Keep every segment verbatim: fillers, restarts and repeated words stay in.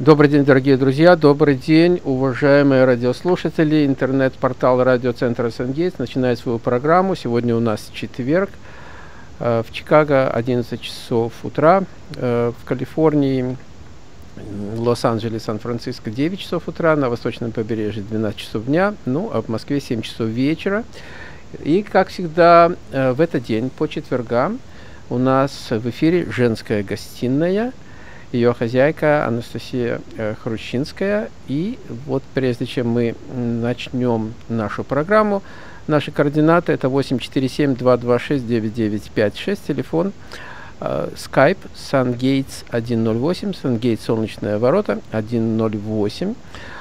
Добрый день, дорогие друзья, добрый день, уважаемые радиослушатели. Интернет-портал радиоцентра Сангейтс начинает свою программу. Сегодня у нас четверг, в Чикаго одиннадцать часов утра, в Калифорнии, Лос-Анджелес, Сан-Франциско девять часов утра, на восточном побережье двенадцать часов дня, ну а в Москве семь часов вечера. И, как всегда, в этот день, по четвергам, у нас в эфире «Женская гостиная». Ее хозяйка Анастасия э, Хрущинская. И вот прежде чем мы начнем нашу программу, наши координаты это восемь четыре семь два два шесть девять девять пять шесть, телефон, э, Skype Сангейтс сто восемь, Сангейтс Солнечные ворота сто восемь,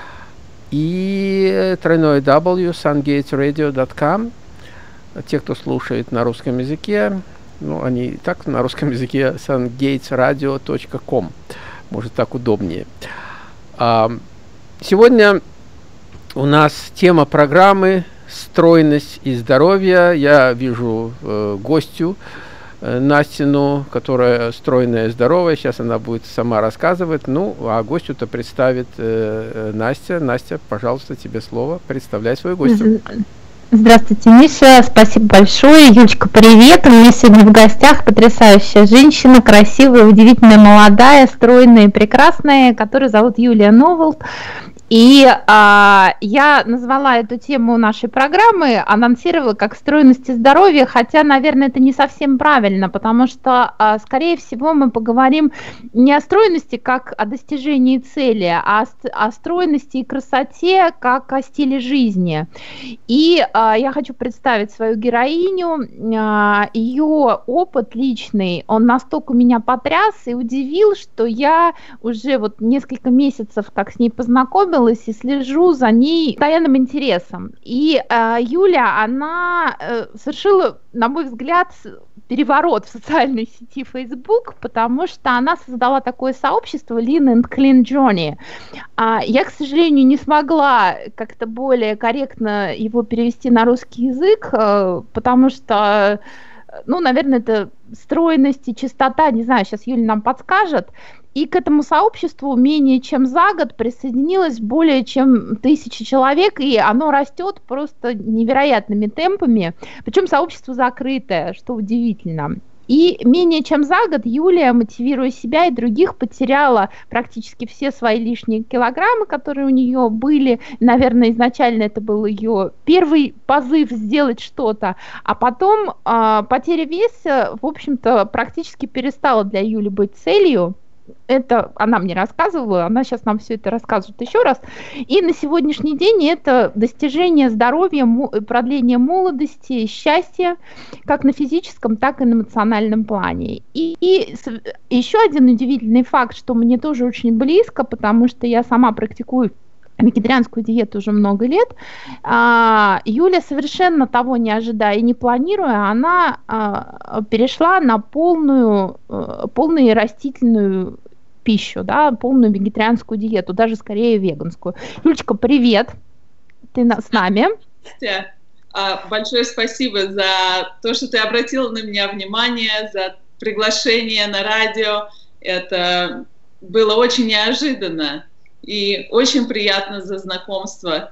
и тройное W сангейтс радио точка ком. Те, кто слушает на русском языке, ну, они и так на русском языке сангейтс радио точка ком. Может, так удобнее. А, сегодня у нас тема программы «Стройность и здоровье». Я вижу э, гостью э, Настину, которая стройная и здоровая. Сейчас она будет сама рассказывать. Ну, а гостю-то представит э, Настя. Настя, пожалуйста, тебе слово. Представляй свою гостью. Здравствуйте, Миша, спасибо большое. Юлечка, привет. У меня сегодня в гостях потрясающая женщина, красивая, удивительная, молодая, стройная и прекрасная, которую зовут Юлия Новолт. И а, я назвала эту тему нашей программы, анонсировала как «Стройность и здоровье», хотя, наверное, это не совсем правильно, потому что, а, скорее всего, мы поговорим не о стройности как о достижении цели, а о, о стройности и красоте как о стиле жизни. И а, я хочу представить свою героиню. А, ее опыт личный, он настолько меня потряс и удивил, что я уже вот несколько месяцев как с ней познакомилась, и слежу за ней постоянным интересом. И э, Юля, она э, совершила, на мой взгляд, переворот в социальной сети Facebook, потому что она создала такое сообщество Lean and Clean Journey. А, я, к сожалению, не смогла как-то более корректно его перевести на русский язык, э, потому что, ну, наверное, это стройность и чистота, не знаю, сейчас Юля нам подскажет. И к этому сообществу менее чем за год присоединилось более чем тысячи человек, и оно растет просто невероятными темпами. Причем сообщество закрытое, что удивительно. И менее чем за год Юлия, мотивируя себя и других, потеряла практически все свои лишние килограммы, которые у нее были. Наверное, изначально это был ее первый позыв сделать что-то, а потом э, потеря веса, в общем-то, практически перестала для Юли быть целью. Это она мне рассказывала, она сейчас нам все это расскажет еще раз. И на сегодняшний день это достижение здоровья, продление молодости, счастья, как на физическом, так и на эмоциональном плане. И, и еще один удивительный факт, что мне тоже очень близко, потому что я сама практикую вегетарианскую диету уже много лет. Юля, совершенно того не ожидая и не планируя, она перешла на полную, полную растительную пищу, да, полную вегетарианскую диету, даже скорее веганскую. Юлечка, привет, ты с нами. Настя, большое спасибо за то, что ты обратила на меня внимание, за приглашение на радио. Это было очень неожиданно. И очень приятно за знакомство.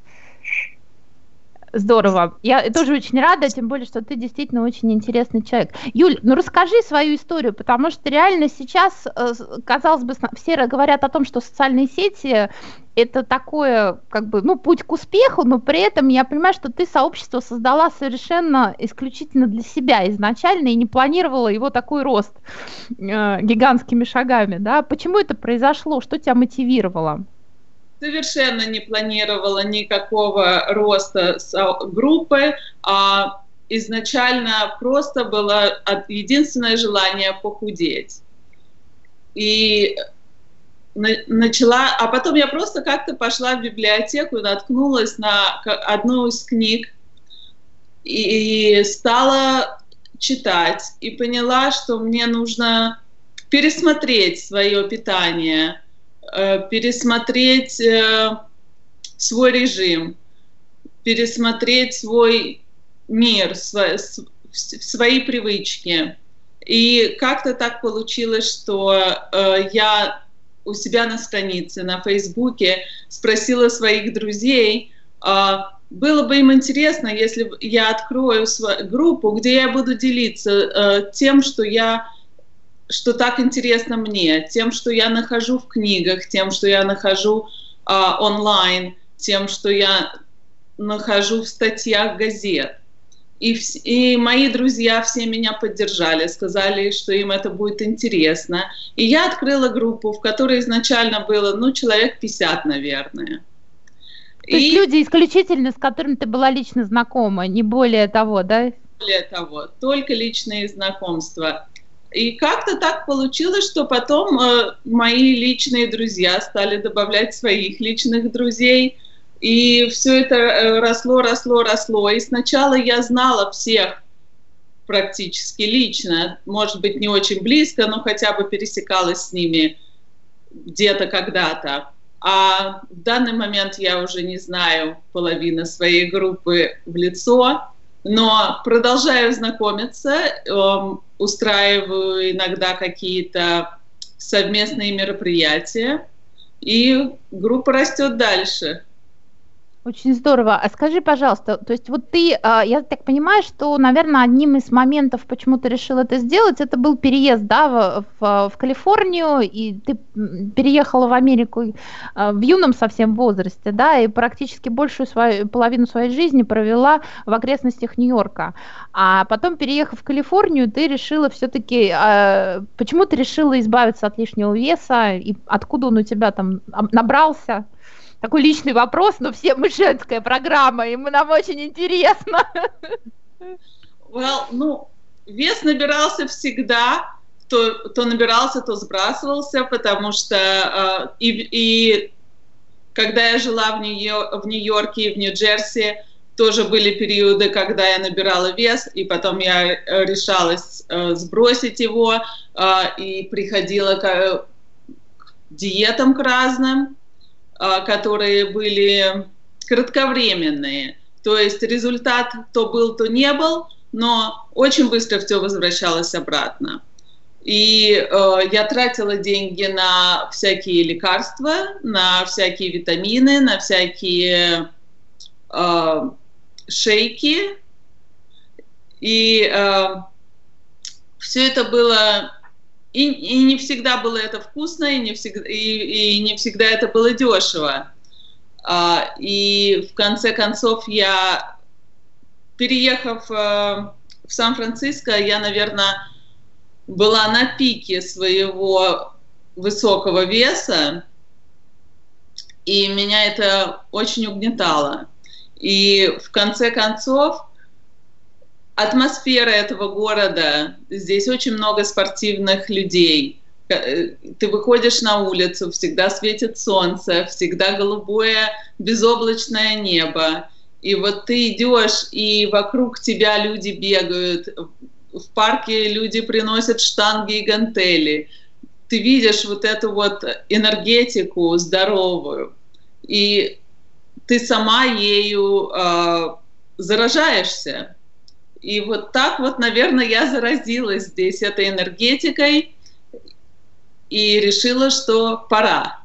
Здорово. Я тоже очень рада, тем более, что ты действительно очень интересный человек. Юль, ну расскажи свою историю, потому что реально сейчас, казалось бы, все говорят о том, что социальные сети – это такое, как бы, ну, путь к успеху, но при этом я понимаю, что ты сообщество создала совершенно исключительно для себя изначально и не планировала его такой рост э, гигантскими шагами, да? Почему это произошло? Что тебя мотивировало? Совершенно не планировала никакого роста группы, а изначально просто было единственное желание похудеть. И начала, а потом я просто как-то пошла в библиотеку и наткнулась на одну из книг и стала читать, и поняла, что мне нужно пересмотреть свое питание, пересмотреть э, свой режим, пересмотреть свой мир, свой, свои привычки. И как-то так получилось, что э, я у себя на странице, на Фейсбуке, спросила своих друзей, было бы им интересно, если я открою свою группу, где я буду делиться тем, что я, что так интересно мне, тем, что я нахожу в книгах, тем, что я нахожу онлайн, тем, что я нахожу в статьях газет. И, и мои друзья все меня поддержали, сказали, что им это будет интересно. И я открыла группу, в которой изначально было, ну, человек пятьдесят, наверное. То и... есть люди исключительно, с которыми ты была лично знакома, не более того, да? Более того, только личные знакомства. И как-то так получилось, что потом э, мои личные друзья стали добавлять своих личных друзей. И все это росло, росло, росло. И сначала я знала всех практически лично, может быть, не очень близко, но хотя бы пересекалась с ними где-то когда-то. А в данный момент я уже не знаю половину своей группы в лицо, но продолжаю знакомиться, эм, устраиваю иногда какие-то совместные мероприятия, и группа растет дальше. Очень здорово. А скажи, пожалуйста, то есть вот ты, я так понимаю, что, наверное, одним из моментов, почему ты решил это сделать, это был переезд, да, в, в, в Калифорнию, и ты переехала в Америку в юном совсем возрасте, да, и практически большую свою, половину своей жизни провела в окрестностях Нью-Йорка. А потом, переехав в Калифорнию, ты решила все-таки, почему ты решила избавиться от лишнего веса, и откуда он у тебя там набрался? Такой личный вопрос, но все мы женская программа, и мы, нам очень интересно. Well, ну, вес набирался всегда, то, то набирался, то сбрасывался, потому что э, и, и когда я жила в, Нью- в Нью-Йорке и в Нью-Джерси, тоже были периоды, когда я набирала вес, и потом я решалась э, сбросить его, э, и приходила к, к диетам к разным, которые были кратковременные. То есть результат то был, то не был, но очень быстро все возвращалось обратно. И э, я тратила деньги на всякие лекарства, на всякие витамины, на всякие э, шейки. И э, все это было... И, и не всегда было это вкусно, и не всегда, и, и не всегда это было дешево. А, и в конце концов я, переехав а, в Сан-Франциско, я, наверное, была на пике своего высокого веса, и меня это очень угнетало. И в конце концов атмосфера этого города, здесь очень много спортивных людей. Ты выходишь на улицу, всегда светит солнце, всегда голубое безоблачное небо. И вот ты идешь, и вокруг тебя люди бегают, в парке люди приносят штанги и гантели. Ты видишь вот эту вот энергетику здоровую, и ты сама ею э, заражаешься. И вот так вот, наверное, я заразилась здесь этой энергетикой и решила, что пора.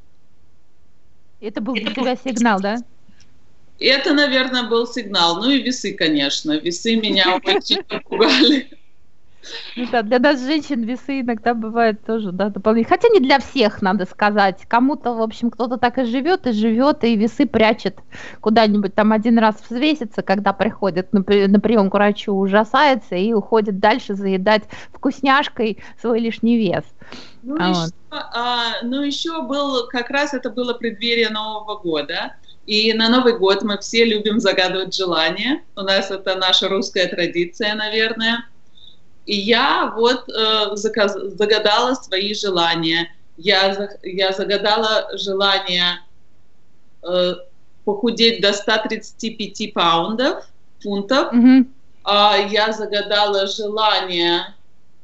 Это был для тебя сигнал, да? Это, наверное, был сигнал. Ну и весы, конечно. Весы меня очень напугали. Ну да, для нас, женщин, весы иногда бывают тоже, да, дополнительные. Хотя не для всех, надо сказать. Кому-то, в общем, кто-то так и живет, и живет, и весы прячет куда-нибудь там один раз взвесится, когда приходит на, на прием к врачу, ужасается и уходит дальше заедать вкусняшкой свой лишний вес. Ну, а еще, вот. а, ну еще был, как раз это было преддверие Нового года. И на Новый год мы все любим загадывать желания. У нас это наша русская традиция, наверное. И я вот э, заказ, загадала свои желания. Я, я загадала желание э, похудеть до ста тридцати пяти паундов, фунтов. Mm-hmm. А я загадала желание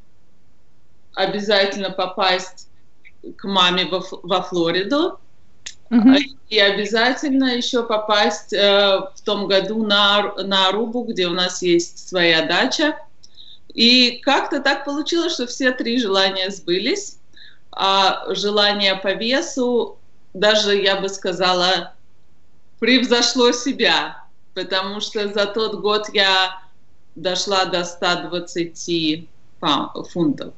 обязательно попасть к маме во, во Флориду. Mm-hmm. И обязательно еще попасть э, в том году на, на Арубу, где у нас есть своя дача. И как-то так получилось, что все три желания сбылись. а желание по весу, даже, я бы сказала, превзошло себя, потому что за тот год я дошла до ста двадцати фунтов.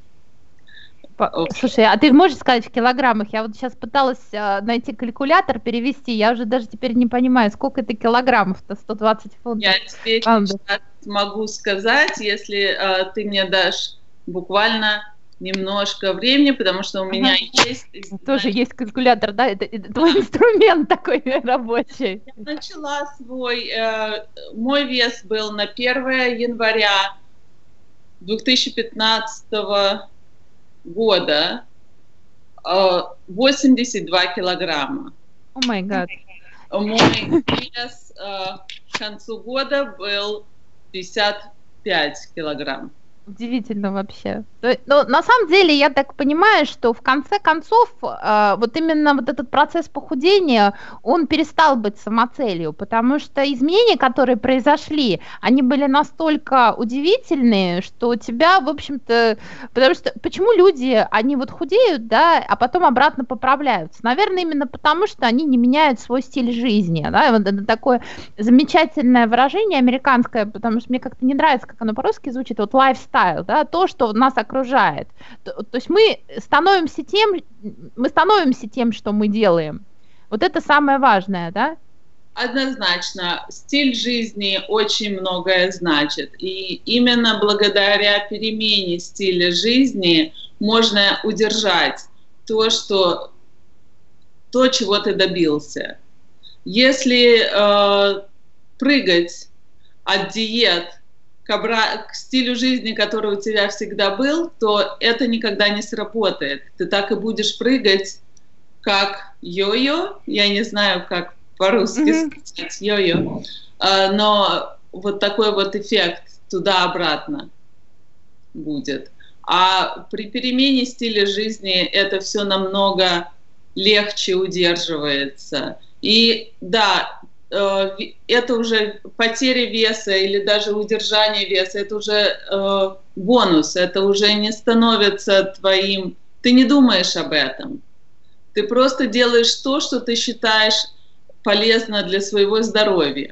Слушай, а ты можешь сказать в килограммах? Я вот сейчас пыталась э, найти калькулятор, перевести, я уже даже теперь не понимаю, сколько это килограммов-то, сто двадцать фунтов. Я тебе сейчас могу сказать, если э, ты мне дашь буквально немножко времени, потому что у ага. меня есть... Тоже знаешь, есть калькулятор, да? Это, это твой инструмент такой рабочий. Я начала свой... Э, мой вес был на первое января две тысячи пятнадцатого года восемьдесят два килограмма. О май гад. Мой вес э, к концу года был пятьдесят пять килограмм. Удивительно вообще. Но на самом деле я так понимаю, что в конце концов э, вот именно вот этот процесс похудения, он перестал быть самоцелью, потому что изменения, которые произошли, они были настолько удивительные, что у тебя, в общем-то, потому что почему люди, они вот худеют, да, а потом обратно поправляются? Наверное, именно потому, что они не меняют свой стиль жизни, да, вот это такое замечательное выражение американское, потому что мне как-то не нравится, как оно по-русски звучит, вот lifestyle. Да, то, что нас окружает. То, то есть мы становимся тем, мы становимся тем, что мы делаем. Вот это самое важное, да? Однозначно. Стиль жизни очень многое значит. И именно благодаря перемене стиля жизни можно удержать то, что, то чего ты добился. Если э, прыгать от диет к стилю жизни, который у тебя всегда был, то это никогда не сработает. Ты так и будешь прыгать, как йо-йо. Я не знаю, как по-русски mm-hmm. сказать йо-йо. Но вот такой вот эффект туда-обратно будет. А при перемене стиля жизни это все намного легче удерживается. И да, это уже потеря веса или даже удержание веса, это уже э, бонус, это уже не становится твоим, ты не думаешь об этом, ты просто делаешь то, что ты считаешь полезно для своего здоровья.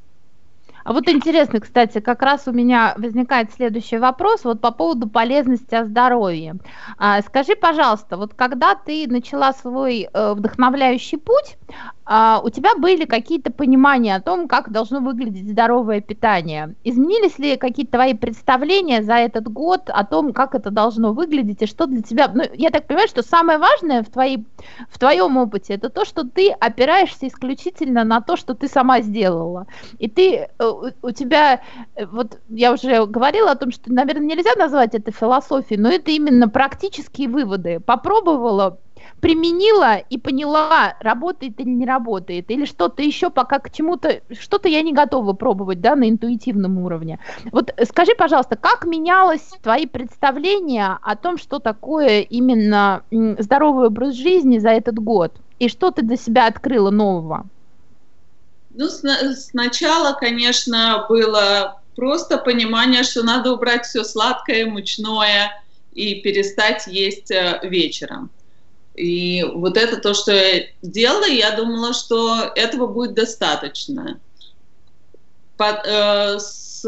А вот интересно, кстати, как раз у меня возникает следующий вопрос вот по поводу полезности о здоровье. А, скажи, пожалуйста, вот когда ты начала свой э, вдохновляющий путь, а, у тебя были какие-то понимания о том, как должно выглядеть здоровое питание? Изменились ли какие-то твои представления за этот год о том, как это должно выглядеть и что для тебя? Ну, я так понимаю, что самое важное в, твоей, в твоем опыте это то, что ты опираешься исключительно на то, что ты сама сделала. И ты... у тебя, вот я уже говорила о том, что, наверное, нельзя назвать это философией, но это именно практические выводы. Попробовала, применила и поняла, работает или не работает, или что-то еще пока к чему-то, что-то я не готова пробовать, да, на интуитивном уровне. Вот скажи, пожалуйста, как менялось твои представления о том, что такое именно здоровый образ жизни за этот год, и что ты для себя открыла нового? Ну, сначала, конечно, было просто понимание, что надо убрать все сладкое, мучное и перестать есть вечером. И вот это то, что я делала, я думала, что этого будет достаточно. Под, э, с,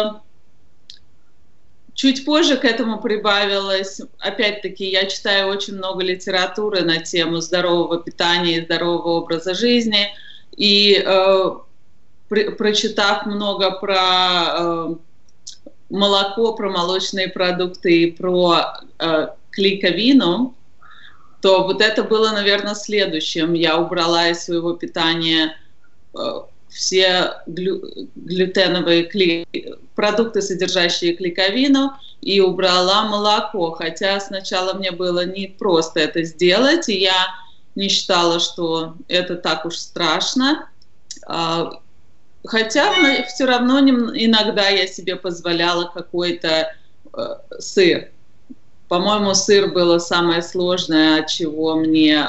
чуть позже к этому прибавилось, опять-таки, я читаю очень много литературы на тему здорового питания и здорового образа жизни. И э, при, прочитав много про э, молоко, про молочные продукты и про э, клейковину, то вот это было, наверное, следующим. Я убрала из своего питания э, все глю, глютеновые клей, продукты, содержащие клейковину, и убрала молоко. Хотя сначала мне было не просто это сделать, и я не считала, что это так уж страшно. Хотя все равно иногда я себе позволяла какой-то сыр. По-моему, сыр было самое сложное, от чего мне,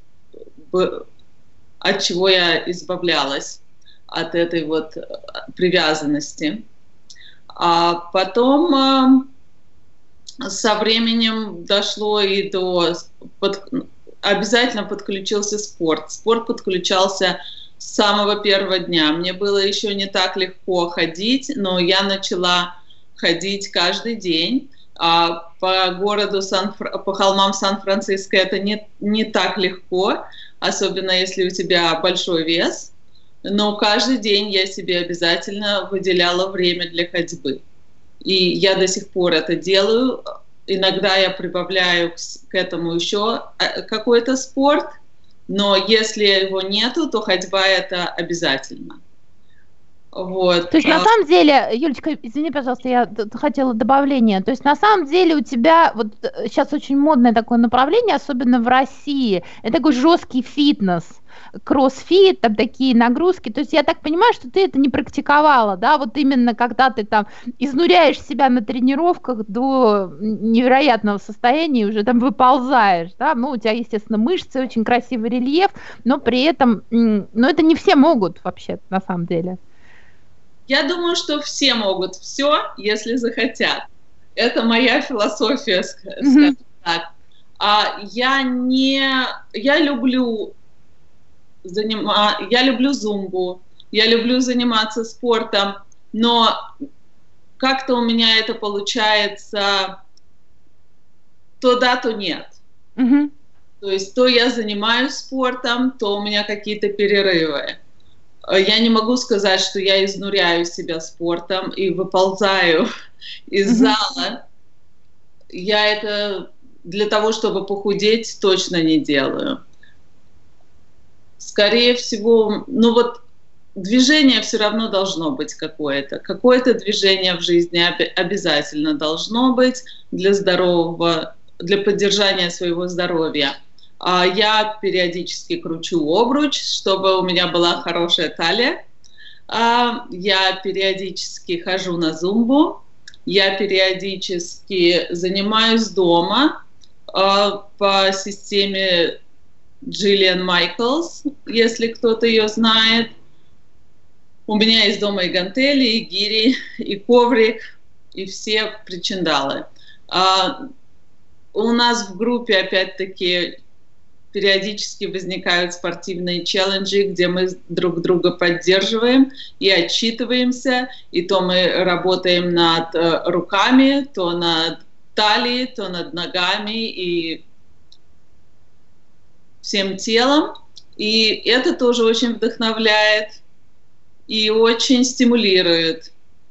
от чего я избавлялась, от этой вот привязанности. А потом со временем дошло и до... Под, обязательно подключился спорт. Спорт подключался с самого первого дня. Мне было еще не так легко ходить, но я начала ходить каждый день. А по городу, Сан, по холмам Сан-Франциско это не, не так легко, особенно если у тебя большой вес. Но каждый день я себе обязательно выделяла время для ходьбы. И я до сих пор это делаю. Иногда я прибавляю к, к этому еще какой-то спорт, но если его нету, то ходьба это обязательно. Вот. То есть на самом деле, Юлечка, извини, пожалуйста, я хотела добавление. То есть на самом деле у тебя вот сейчас очень модное такое направление, особенно в России, это такой жесткий фитнес, кроссфит, там такие нагрузки. То есть я так понимаю, что ты это не практиковала, да, вот именно когда ты там изнуряешь себя на тренировках до невероятного состояния, уже там выползаешь, да, ну у тебя, естественно, мышцы, очень красивый рельеф, но при этом, ну это не все могут вообще на самом деле. Я думаю, что все могут все, если захотят. Это моя философия, скажем mm-hmm. так. А я не, я люблю занима, я люблю зумбу, я люблю заниматься спортом, но как-то у меня это получается то да, то нет. Mm-hmm. То есть то я занимаюсь спортом, то у меня какие-то перерывы. Я не могу сказать, что я изнуряю себя спортом и выползаю из mm-hmm. зала. Я это для того, чтобы похудеть, точно не делаю. Скорее всего, ну вот движение все равно должно быть какое-то. Какое-то движение в жизни обязательно должно быть для здорового, для поддержания своего здоровья. Я периодически кручу обруч, чтобы у меня была хорошая талия. Я периодически хожу на зумбу. Я периодически занимаюсь дома по системе Джиллиан Майклс, если кто-то ее знает. У меня есть дома и гантели, и гири, и коврик, и все причиндалы. У нас в группе, опять-таки, периодически возникают спортивные челленджи, где мы друг друга поддерживаем и отчитываемся, и то мы работаем над э, руками, то над талией, то над ногами и всем телом. И это тоже очень вдохновляет и очень стимулирует.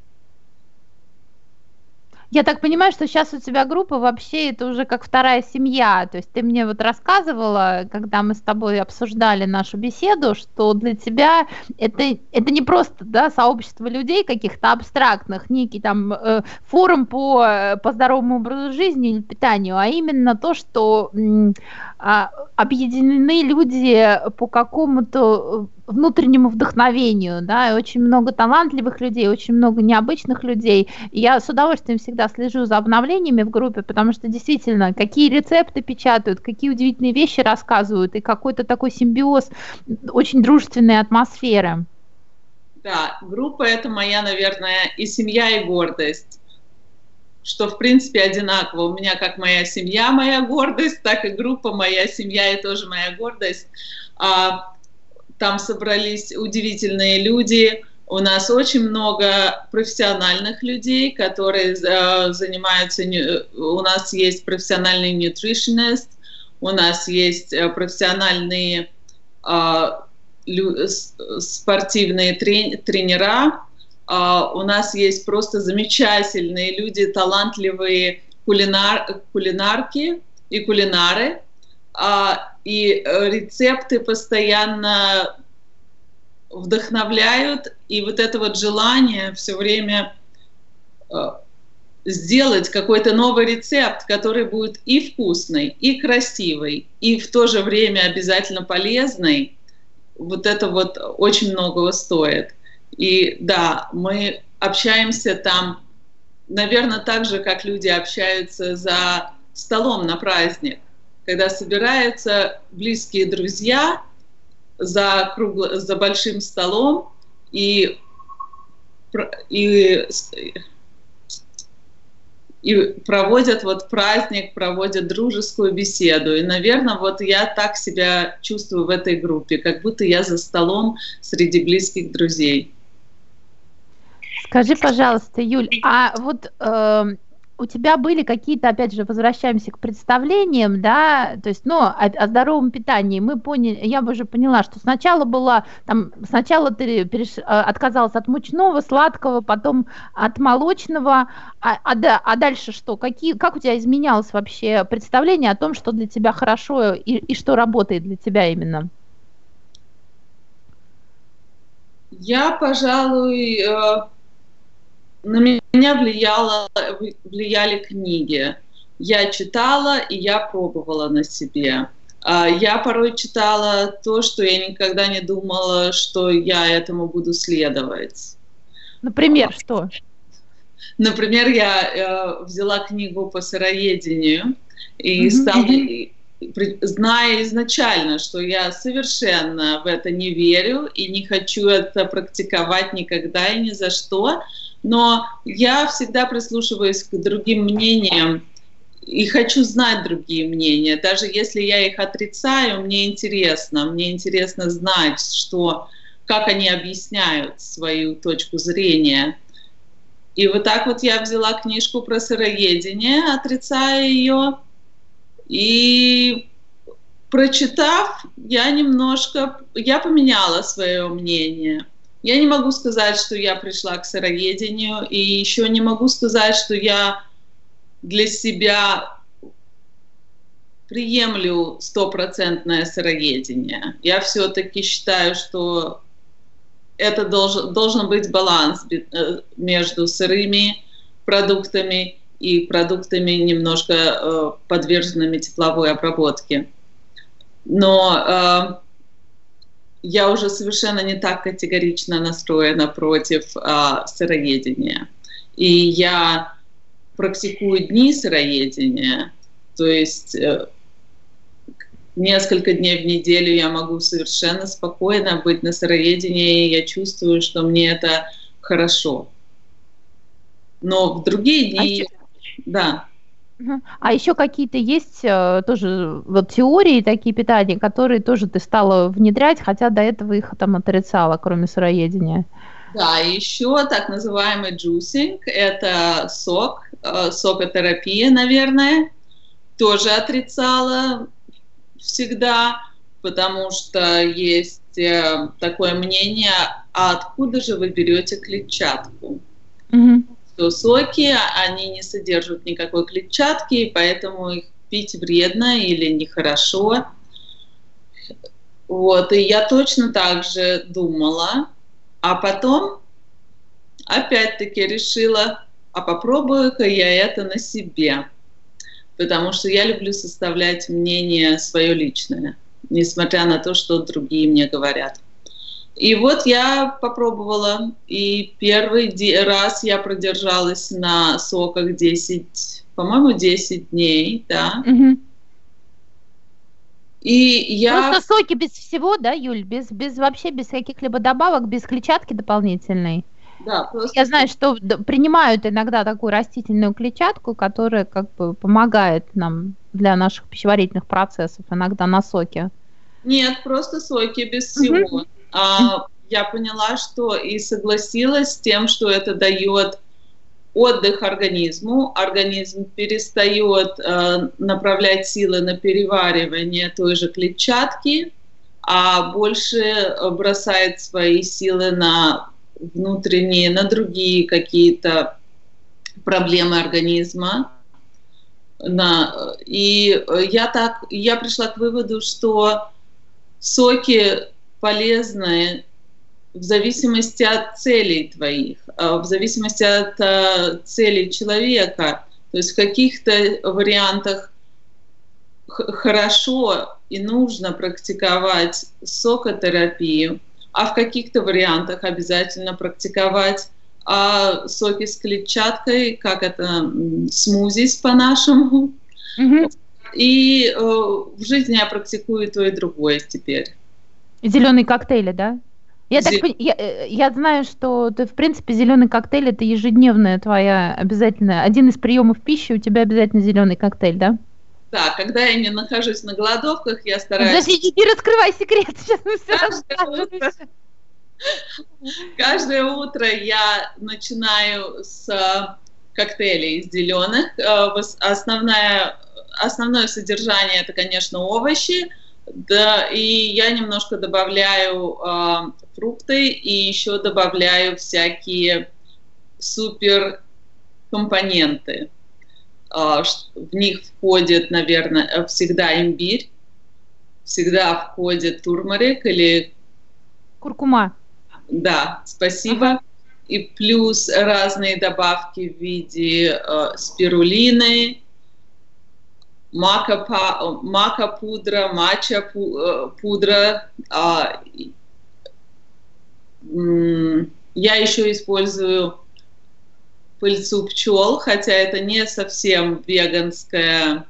Я так понимаю, что сейчас у тебя группа вообще это уже как вторая семья. То есть ты мне вот рассказывала, когда мы с тобой обсуждали нашу беседу, что для тебя это, это не просто, да, сообщество людей каких-то абстрактных, некий там э, форум по, по здоровому образу жизни или питанию, а именно то, что э, объединены люди по какому-то внутреннему вдохновению, да, и очень много талантливых людей, очень много необычных людей. И я с удовольствием всегда слежу за обновлениями в группе, потому что действительно, какие рецепты печатают, какие удивительные вещи рассказывают, и какой-то такой симбиоз очень дружественной атмосферы. Да, группа — это моя, наверное, и семья, и гордость, что, в принципе, одинаково. У меня как моя семья моя гордость, так и группа моя семья и тоже моя гордость. Там собрались удивительные люди. У нас очень много профессиональных людей, которые э, занимаются... У нас есть профессиональный nutritionist, у нас есть профессиональные э, лю, спортивные трени, тренера, э, у нас есть просто замечательные люди, талантливые кулинар, кулинарки и кулинары. Uh, и рецепты постоянно вдохновляют, и вот это вот желание все время uh, сделать какой-то новый рецепт, который будет и вкусный, и красивый, и в то же время обязательно полезный, вот это вот очень многого стоит. И да, мы общаемся там, наверное, так же, как люди общаются за столом на праздник, когда собираются близкие друзья за, кругло, за большим столом и, и и проводят вот праздник, проводят дружескую беседу. И, наверное, вот я так себя чувствую в этой группе, как будто я за столом среди близких друзей. Скажи, пожалуйста, Юль, а вот э, у тебя были какие-то, опять же, возвращаемся к представлениям, да, то есть, ну, о, о здоровом питании мы поняли, я уже поняла, что сначала была, там, сначала ты переш, отказалась от мучного, сладкого, потом от молочного, а, а, да, а дальше что? Какие, как у тебя изменялось вообще представление о том, что для тебя хорошо и, и что работает для тебя именно? Я, пожалуй, э... на меня влияло, влияли книги. Я читала, и я пробовала на себе. Я порой читала то, что я никогда не думала, что я этому буду следовать. Например, что? Например, я взяла книгу по сыроедению и стала, зная изначально, что я совершенно в это не верю и не хочу это практиковать никогда и ни за что, но я всегда прислушиваюсь к другим мнениям и хочу знать другие мнения. Даже если я их отрицаю, мне интересно. Мне интересно знать, что, как они объясняют свою точку зрения. И вот так вот я взяла книжку про сыроедение, отрицая ее, и прочитав, я немножко, я поменяла свое мнение. Я не могу сказать, что я пришла к сыроедению, и еще не могу сказать, что я для себя приемлю стопроцентное сыроедение. Я все-таки считаю, что это должен, должен быть баланс между сырыми продуктами и продуктами, немножко подверженными тепловой обработке. Но я уже совершенно не так категорично настроена против а, сыроедения. И я практикую дни сыроедения, то есть э, несколько дней в неделю я могу совершенно спокойно быть на сыроедении, и я чувствую, что мне это хорошо. Но в другие дни... А да. А еще какие-то есть э, тоже вот теории такие питания, которые тоже ты стала внедрять, хотя до этого их там отрицала, кроме сыроедения? Да, еще так называемый джусинг, это сок, э, сокотерапия, наверное, тоже отрицала всегда, потому что есть э, такое мнение, а откуда же вы берете клетчатку? Mm-hmm. Что соки, они не содержат никакой клетчатки, и поэтому их пить вредно или нехорошо. Вот, и я точно так же думала, а потом опять-таки решила, а попробую-ка я это на себе, потому что я люблю составлять мнение свое личное, несмотря на то, что другие мне говорят. И вот я попробовала, и первый раз я продержалась на соках десять, по-моему, десять дней, да. Угу. И я... Просто соки без всего, да, Юль, без, без вообще без каких-либо добавок, без клетчатки дополнительной. Да, просто... Я знаю, что принимают иногда такую растительную клетчатку, которая как бы помогает нам для наших пищеварительных процессов, иногда на соке. Нет, просто соки без всего. Угу. А, я поняла, что и согласилась с тем, что это дает отдых организму. Организм перестает э, направлять силы на переваривание той же клетчатки, а больше бросает свои силы на внутренние, на другие какие-то проблемы организма. На, и я так, я пришла к выводу, что соки полезные в зависимости от целей твоих, в зависимости от uh, целей человека. То есть в каких-то вариантах хорошо и нужно практиковать сокотерапию, а в каких-то вариантах обязательно практиковать а, соки с клетчаткой, как это, смузис по-нашему. Mm-hmm. И uh, в жизни я практикую то и другое теперь. Зеленые коктейли, да? Я, так, я, я знаю, что ты, в принципе, зеленый коктейль это ежедневная твоя обязательная, один из приемов пищи у тебя обязательно зеленый коктейль, да? Да, когда я не нахожусь на голодовках, я стараюсь... Подожди, не раскрывай секрет, сейчас мы все каждое утро, каждое утро я начинаю с коктейлей из зеленых. Основное, основное содержание это, конечно, овощи. Да, и я немножко добавляю э, фрукты и еще добавляю всякие супер компоненты. Э, в них входит, наверное, всегда имбирь, всегда входит турмерик или... Куркума. Да, спасибо. Ага. И плюс разные добавки в виде э, спирулины, мака, мака пудра, матча пудра. Я еще использую пыльцу пчел, хотя это не совсем веганская,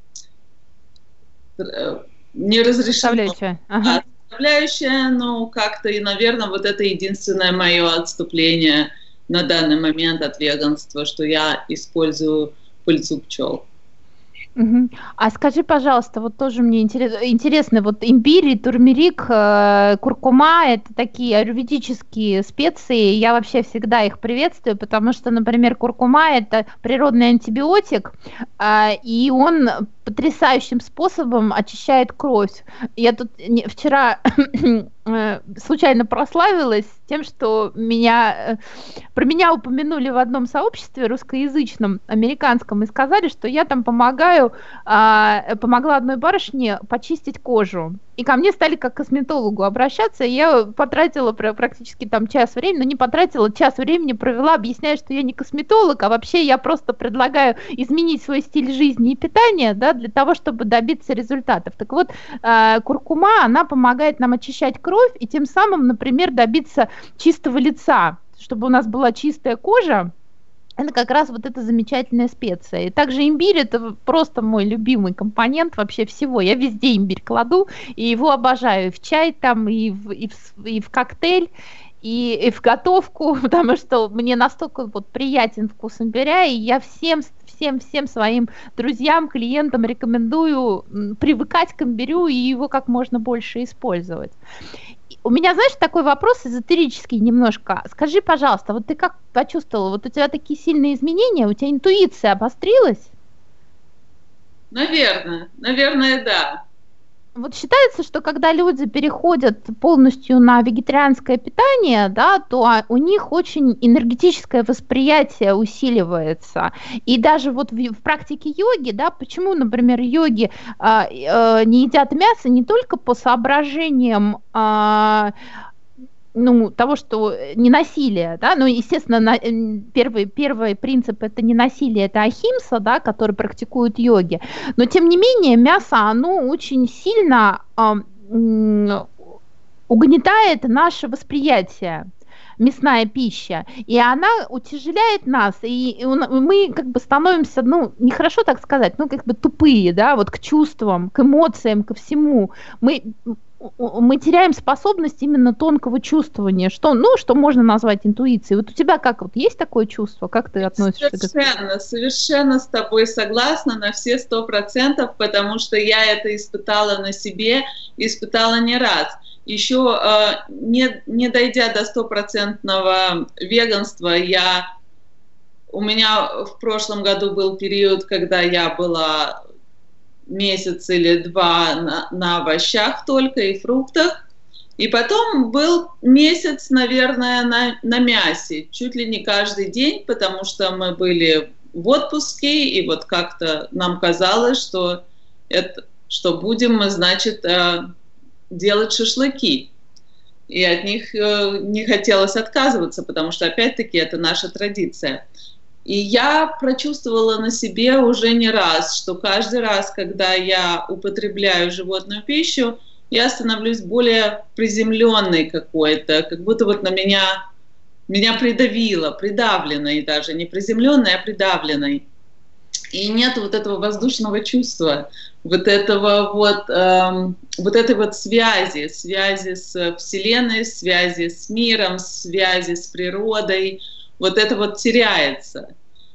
не разрешенная ага. составляющая, но как-то и, наверное, вот это единственное мое отступление на данный момент от веганства, что я использую пыльцу пчел. Угу. А скажи, пожалуйста, вот тоже мне интерес, интересно, вот имбирь, турмерик, э, куркума – это такие аюрведические специи, я вообще всегда их приветствую, потому что, например, куркума – это природный антибиотик, э, и он потрясающим способом очищает кровь. Я тут не, вчера э, случайно прославилась тем, что меня, э, про меня упомянули в одном сообществе русскоязычном, американском, и сказали, что я там помогаю, э, помогла одной барышне почистить кожу. И ко мне стали как к косметологу обращаться, и я потратила практически там час времени, но не потратила, час времени провела, объясняя, что я не косметолог, а вообще я просто предлагаю изменить свой стиль жизни и питания, да, для того, чтобы добиться результатов. Так вот, э, куркума, она помогает нам очищать кровь и тем самым, например, добиться чистого лица, чтобы у нас была чистая кожа. Это как раз вот эта замечательная специя. И также имбирь – это просто мой любимый компонент вообще всего. Я везде имбирь кладу, и его обожаю. И в чай там, и в, и в, и в коктейль, и, и в готовку, потому что мне настолько вот приятен вкус имбиря, и я всем, всем, всем своим друзьям, клиентам рекомендую привыкать к имбирю и его как можно больше использовать. У меня, знаешь, такой вопрос эзотерический немножко. Скажи, пожалуйста, вот ты как почувствовала, вот у тебя такие сильные изменения, у тебя интуиция обострилась? Наверное, наверное, да. Вот считается, что когда люди переходят полностью на вегетарианское питание, да, то у них очень энергетическое восприятие усиливается. И даже вот в, в практике йоги, да, почему, например, йоги э, э, не едят мясо не только по соображениям э, ну, того, что не насилие, да, ну, естественно, на, первый, первый принцип это не насилие, это ахимса, да, который практикуют йоги, но тем не менее мясо, оно очень сильно э, угнетает наше восприятие, мясная пища, и она утяжеляет нас, и, и мы как бы становимся, ну, нехорошо так сказать, ну, как бы тупые, да, вот к чувствам, к эмоциям, ко всему, мы мы теряем способность именно тонкого чувствования, что, ну, что можно назвать интуицией. Вот у тебя как, вот есть такое чувство? Как ты относишься к этому? Совершенно, совершенно с тобой согласна на все сто процентов, потому что я это испытала на себе, испытала не раз. Еще э, не, не дойдя до стопроцентного веганства, я, у меня в прошлом году был период, когда я была месяц или два на, на овощах только и фруктах. И потом был месяц, наверное, на, на мясе, чуть ли не каждый день, потому что мы были в отпуске, и вот как-то нам казалось, что, это, что будем мы, значит, делать шашлыки. И от них не хотелось отказываться, потому что, опять-таки, это наша традиция. И я прочувствовала на себе уже не раз, что каждый раз, когда я употребляю животную пищу, я становлюсь более приземленной какой-то, как будто вот на меня, меня придавило, придавленной даже, не приземленной, а придавленной. и нет вот этого воздушного чувства, вот этого вот, эм, вот этой вот связи, связи с Вселенной, связи с миром, связи с природой, вот это вот теряется.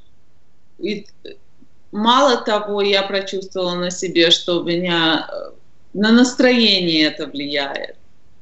И мало того, я прочувствовала на себе, что у меня на настроение это влияет.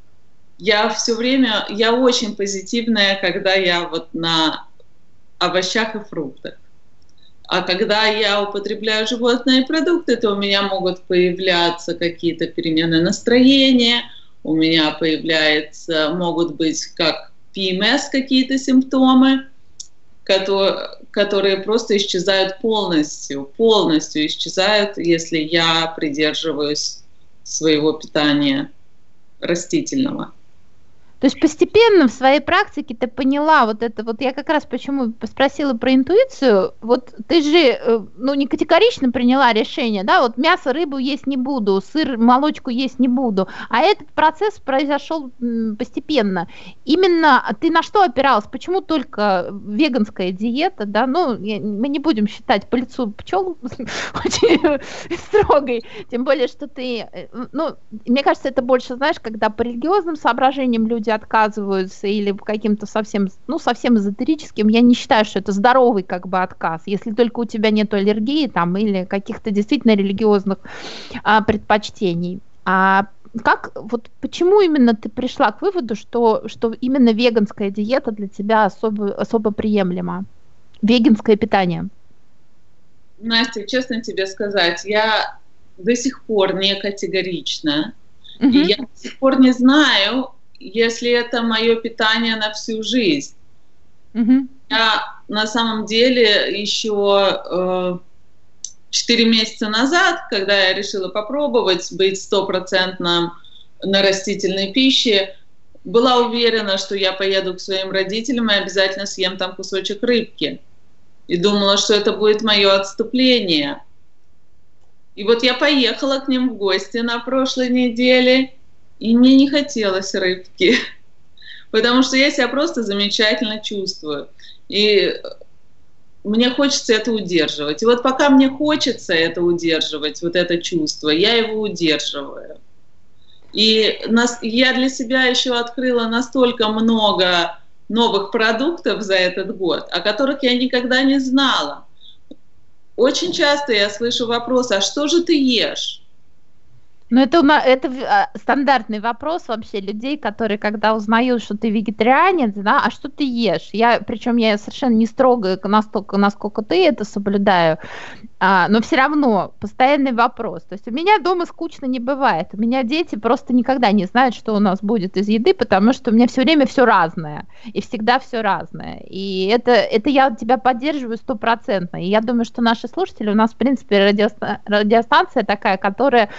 Я все время, я очень позитивная, когда я вот на овощах и фруктах. А когда я употребляю животные продукты, то у меня могут появляться какие-то перемены настроения, у меня появляются, могут быть как пи эм эс какие-то симптомы, которые, которые просто исчезают полностью, полностью исчезают, если я придерживаюсь своего питания растительного. То есть постепенно в своей практике ты поняла вот это, вот я как раз почему спросила про интуицию, вот ты же, ну, не категорично приняла решение, да, вот мясо, рыбу есть не буду, сыр, молочку есть не буду, а этот процесс произошел постепенно. Именно ты на что опиралась, почему только веганская диета, да, ну, мы не будем считать по лицу пчел очень строгой, тем более, что ты, ну, мне кажется, это больше, знаешь, когда по религиозным соображениям люди отказываются или каким-то совсем, ну, совсем эзотерическим, я не считаю, что это здоровый как бы отказ, если только у тебя нет аллергии там или каких-то действительно религиозных а, предпочтений. А как, вот почему именно ты пришла к выводу, что, что именно веганская диета для тебя особо, особо приемлема? Веганское питание? Настя, честно тебе сказать, я до сих пор не категорична. Uh-huh. И я до сих пор не знаю, если это мое питание на всю жизнь. Uh-huh. Я на самом деле еще четыре э, месяца назад, когда я решила попробовать быть стопроцентно на растительной пище, была уверена, что я поеду к своим родителям и обязательно съем там кусочек рыбки. И думала, что это будет мое отступление. И вот я поехала к ним в гости на прошлой неделе, и мне не хотелось рыбки, потому что я себя просто замечательно чувствую. И мне хочется это удерживать. И вот пока мне хочется это удерживать, вот это чувство, я его удерживаю. И нас, я для себя еще открыла настолько много новых продуктов за этот год, о которых я никогда не знала. Очень часто я слышу вопрос: а что же ты ешь? Ну, это, это стандартный вопрос вообще людей, которые, когда узнают, что ты вегетарианец, да, а что ты ешь? Я, причем я совершенно не строго настолько, насколько ты это соблюдаю, а, но все равно постоянный вопрос. То есть у меня дома скучно не бывает. У меня дети просто никогда не знают, что у нас будет из еды, потому что у меня все время все разное, и всегда все разное. И это, это я тебя поддерживаю стопроцентно. И я думаю, что наши слушатели, у нас, в принципе, радиоста- радиостанция такая, которая...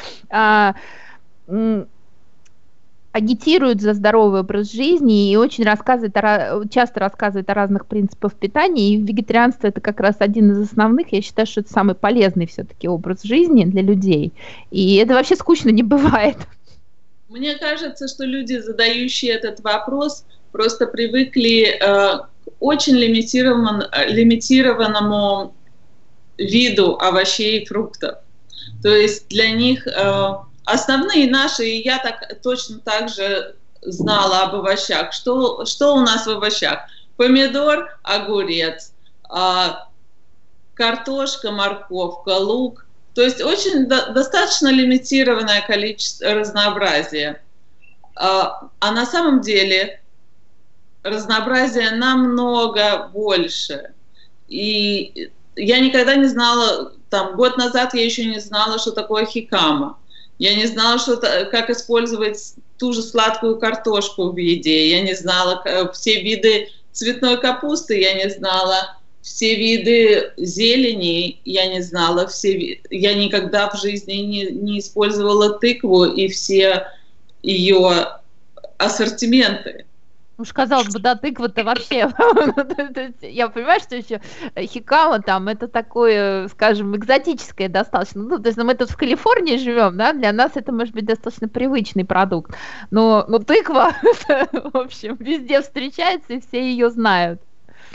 агитирует за здоровый образ жизни и очень рассказывает о, часто рассказывает о разных принципах питания, и вегетарианство это как раз один из основных. Я считаю, что это самый полезный все-таки образ жизни для людей, и это вообще скучно не бывает. Мне кажется, что люди, задающие этот вопрос, просто привыкли э, к очень лимитирован, лимитированному виду овощей и фруктов. То есть для них э, основные наши, и я так, точно так же знала об овощах. Что, что у нас в овощах? Помидор, огурец, э, картошка, морковка, лук. То есть очень до, достаточно лимитированное количество разнообразия. Э, а на самом деле разнообразия намного больше. И я никогда не знала... Там, год назад я еще не знала, что такое хикама. Я не знала, что, как использовать ту же сладкую картошку в еде. Я не знала все виды цветной капусты, я не знала все виды зелени, я не знала все... Я никогда в жизни не, не использовала тыкву и все ее ассортименты. Уж казалось бы, да, тыква-то вообще, я понимаю, что еще хикама там, это такое, скажем, экзотическое достаточно, ну, то есть мы тут в Калифорнии живем, да, для нас это может быть достаточно привычный продукт, но, но тыква, в общем, везде встречается и все ее знают.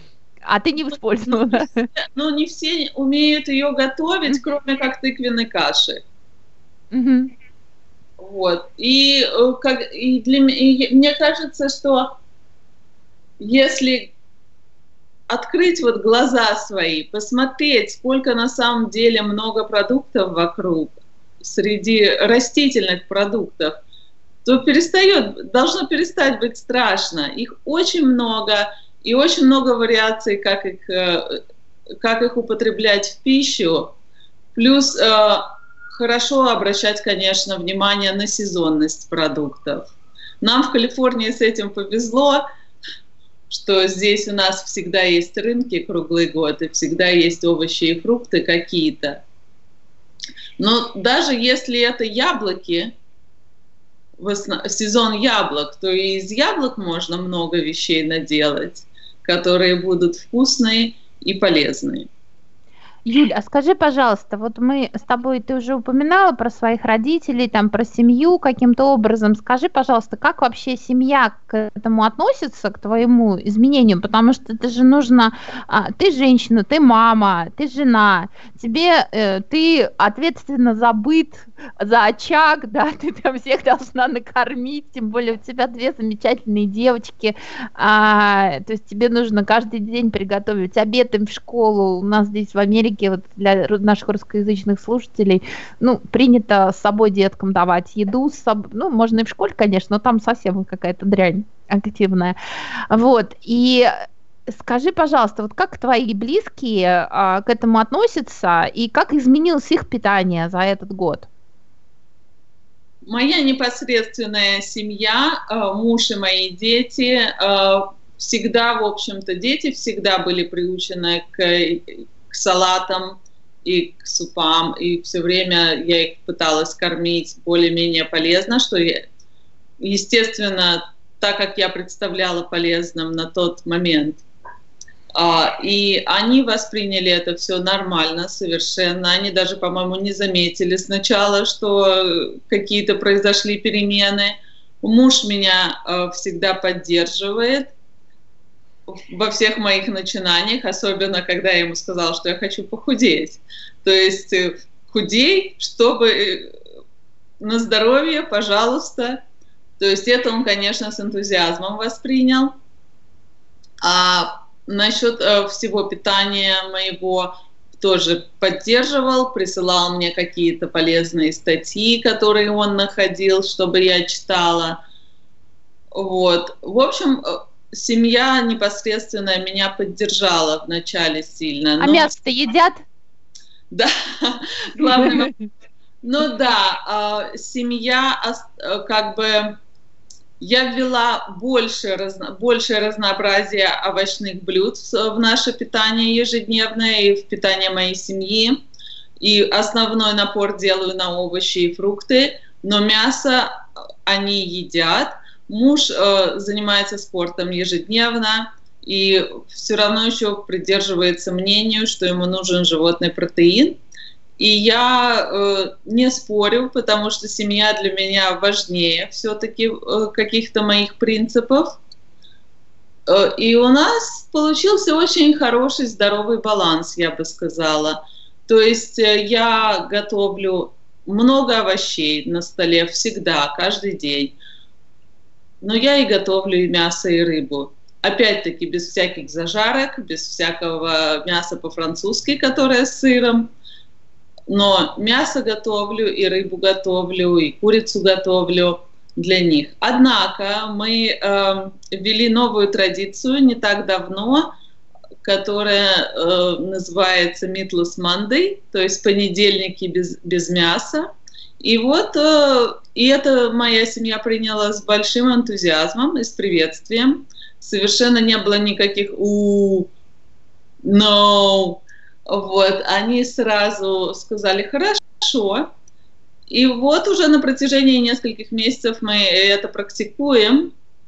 А ты не использовала? Ну, не все, ну, не все умеют ее готовить, кроме как тыквенной каши. Угу. Вот. И, как, и, для, и мне кажется, что если открыть вот глаза свои, посмотреть, сколько на самом деле много продуктов вокруг, среди растительных продуктов, то перестает, должно перестать быть страшно. Их очень много, и очень много вариаций, как их, как их употреблять в пищу. Плюс хорошо обращать, конечно, внимание на сезонность продуктов. Нам в Калифорнии с этим повезло, что здесь у нас всегда есть рынки круглый год, и всегда есть овощи и фрукты какие-то. Но даже если это яблоки, сезон яблок, то и из яблок можно много вещей наделать, которые будут вкусные и полезные. Юль, а скажи, пожалуйста, вот мы с тобой, ты уже упоминала про своих родителей, там, про семью каким-то образом. Скажи, пожалуйста, как вообще семья к этому относится, к твоему изменению? Потому что это же нужно, ты женщина, ты мама, ты жена, тебе, ты ответственна за быт, за очаг, да, ты там всех должна накормить, тем более у тебя две замечательные девочки, а, то есть тебе нужно каждый день приготовить обед им в школу. У нас здесь в Америке вот для наших русскоязычных слушателей, ну, принято с собой деткам давать еду, с собой, ну, можно и в школе, конечно, но там совсем какая-то дрянь активная. Вот, и скажи, пожалуйста, вот как твои близкие а, к этому относятся, и как изменилось их питание за этот год? Моя непосредственная семья, муж и мои дети, всегда, в общем-то, дети всегда были приучены к к салатам и к супам, и все время я их пыталась кормить более-менее полезно, что, я, естественно, так как я представляла полезным на тот момент. И они восприняли это все нормально совершенно. Они даже, по-моему, не заметили сначала, что какие-то произошли перемены. Муж меня всегда поддерживает во всех моих начинаниях, особенно когда я ему сказала, что я хочу похудеть. То есть худей, чтобы на здоровье, пожалуйста. То есть это он, конечно, с энтузиазмом воспринял. А насчет всего питания моего тоже поддерживал, присылал мне какие-то полезные статьи, которые он находил, чтобы я читала. Вот. В общем, семья непосредственно меня поддержала вначале сильно. А но... мясо-то едят? Да, главное. Ну да, семья как бы... Я ввела больше, разно, больше разнообразия овощных блюд в наше питание ежедневное и в питание моей семьи. И основной напор делаю на овощи и фрукты, но мясо они едят. Муж э, занимается спортом ежедневно и все равно еще придерживается мнению, что ему нужен животный протеин. И я э, не спорю, потому что семья для меня важнее все-таки э, каких-то моих принципов. Э, и у нас получился очень хороший, здоровый баланс, я бы сказала. То есть э, я готовлю много овощей на столе всегда, каждый день. Но я и готовлю и мясо, и рыбу. Опять-таки без всяких зажарок, без всякого мяса по-французски, которое с сыром. Но мясо готовлю, и рыбу готовлю, и курицу готовлю для них. Однако мы э, ввели новую традицию не так давно, которая э, называется Meatless Monday, то есть понедельники без, без мяса. И вот э, и это моя семья приняла с большим энтузиазмом и с приветствием. Совершенно не было никаких «у», «no». Вот, они сразу сказали «хорошо». И вот уже на протяжении нескольких месяцев мы это практикуем.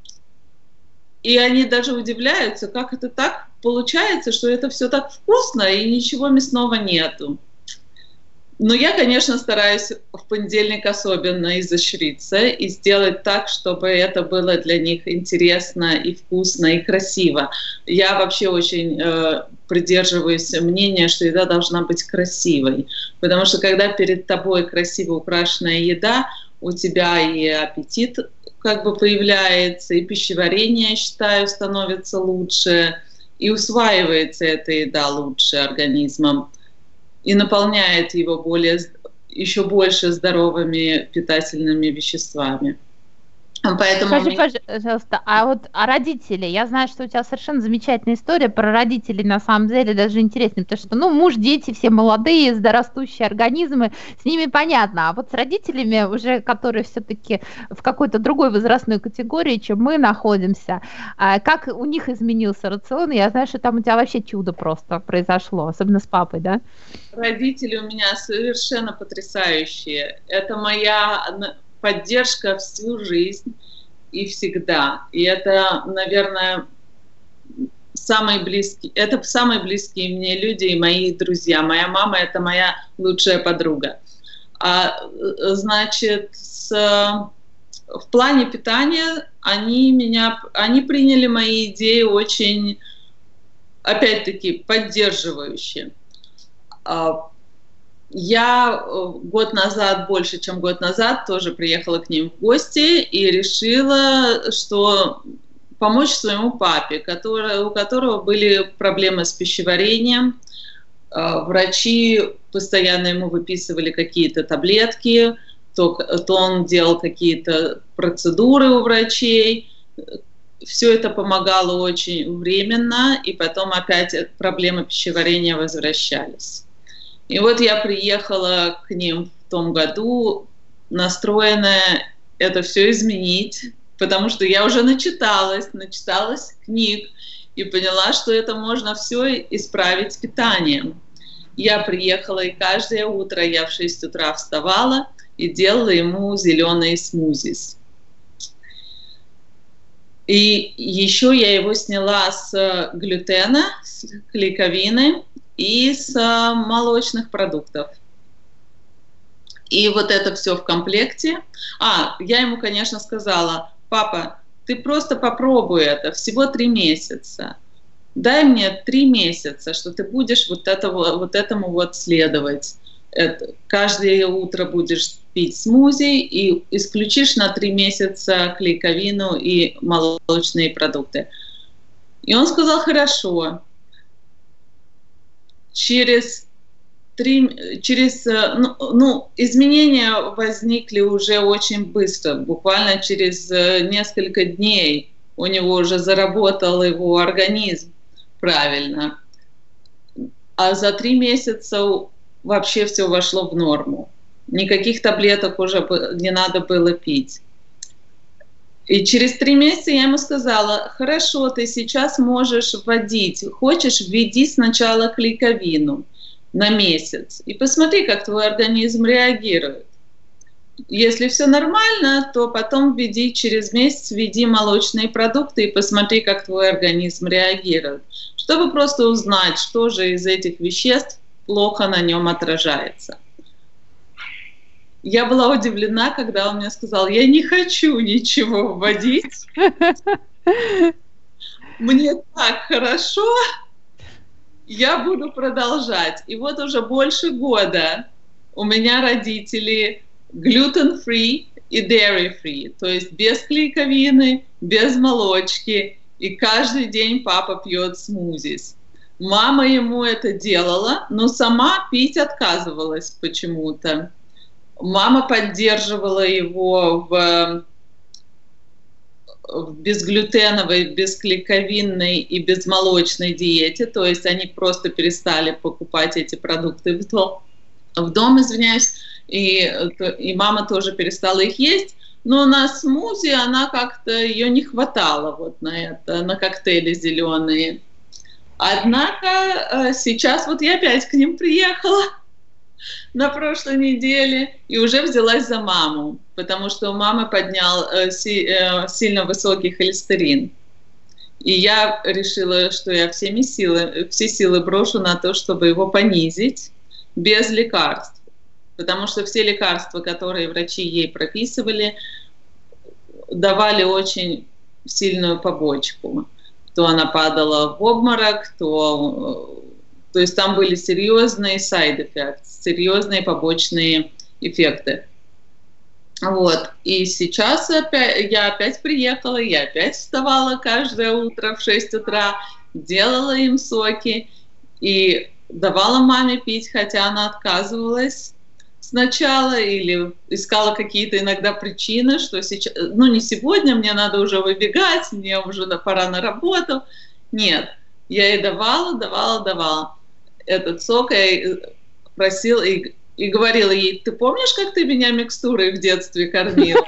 И они даже удивляются, как это так получается, что это все так вкусно и ничего мясного нету. Но я, конечно, стараюсь в понедельник особенно изощриться и сделать так, чтобы это было для них интересно и вкусно и красиво. Я вообще очень э, придерживаюсь мнения, что еда должна быть красивой, потому что когда перед тобой красиво украшенная еда, у тебя и аппетит как бы появляется, и пищеварение, я считаю, становится лучше, и усваивается эта еда лучше организмом, и наполняет его более, еще больше здоровыми питательными веществами. Поэтому Скажи, меня... пожалуйста, а вот о родителей, я знаю, что у тебя совершенно замечательная история про родителей, на самом деле даже интереснее, потому что, ну, муж, дети, все молодые, растущие организмы, с ними понятно, а вот с родителями уже, которые все-таки в какой-то другой возрастной категории, чем мы находимся, как у них изменился рацион? Я знаю, что там у тебя вообще чудо просто произошло, особенно с папой, да? Родители у меня совершенно потрясающие. Это моя поддержка всю жизнь и всегда. И это, наверное, самые близкие, это самые близкие мне люди и мои друзья. Моя мама — это моя лучшая подруга. А, значит, с, в плане питания они меня, они приняли мои идеи очень, опять-таки, поддерживающе. Я год назад, больше чем год назад, тоже приехала к ним в гости и решила, что помочь своему папе, который, у которого были проблемы с пищеварением. Врачи постоянно ему выписывали какие-то таблетки, то, то он делал какие-то процедуры у врачей. Все это помогало очень временно, и потом опять проблемы пищеварения возвращались. И вот я приехала к ним в том году, настроенная это все изменить, потому что я уже начиталась, начиталась книг и поняла, что это можно все исправить с питанием. Я приехала, и каждое утро я в шесть утра вставала и делала ему зеленые смузи. И еще я его сняла с глютена, с клейковины и с молочных продуктов. И вот это все в комплекте. А, я ему, конечно, сказала: папа, ты просто попробуй это, всего три месяца. Дай мне три месяца, что ты будешь вот, этого, вот этому вот следовать. Это, каждое утро будешь пить смузи и исключишь на три месяца клейковину и молочные продукты. И он сказал: хорошо. Через три, через, ну, ну, изменения возникли уже очень быстро, буквально через несколько дней у него уже заработал его организм правильно. А за три месяца вообще все вошло в норму. Никаких таблеток уже не надо было пить. И через три месяца я ему сказала: хорошо, ты сейчас можешь вводить. Хочешь, введи сначала клейковину на месяц. И посмотри, как твой организм реагирует. Если все нормально, то потом введи, через месяц введи молочные продукты и посмотри, как твой организм реагирует. Чтобы просто узнать, что же из этих веществ плохо на нем отражается. Я была удивлена, когда он мне сказал: я не хочу ничего вводить. Мне так хорошо, я буду продолжать. И вот уже больше года у меня родители gluten-free и dairy-free, то есть без клейковины, без молочки. И каждый день папа пьет смузи. Мама ему это делала, но сама пить отказывалась почему-то. Мама поддерживала его в, в безглютеновой, безклейковинной и безмолочной диете, то есть они просто перестали покупать эти продукты в дом, в дом извиняюсь, и, и мама тоже перестала их есть, но на смузи она как-то, ее не хватало вот на это, на коктейли зеленые. Однако сейчас вот я опять к ним приехала на прошлой неделе и уже взялась за маму, потому что у мамы поднял э, си, э, сильно высокий холестерин. И я решила, что я всеми силы, все силы брошу на то, чтобы его понизить без лекарств. потому что все лекарства, которые врачи ей прописывали, давали очень сильную побочку. То она падала в обморок, то... То есть там были серьезные side effects, серьезные побочные эффекты. Вот. И сейчас опять, я опять приехала, я опять вставала каждое утро в шесть утра, делала им соки и давала маме пить, хотя она отказывалась сначала или искала какие-то иногда причины, что сейчас, ну не сегодня, мне надо уже выбегать, мне уже пора на работу. Нет, я ей давала, давала, давала этот сок, я просила и, и говорила ей: ты помнишь, как ты меня микстурой в детстве кормила?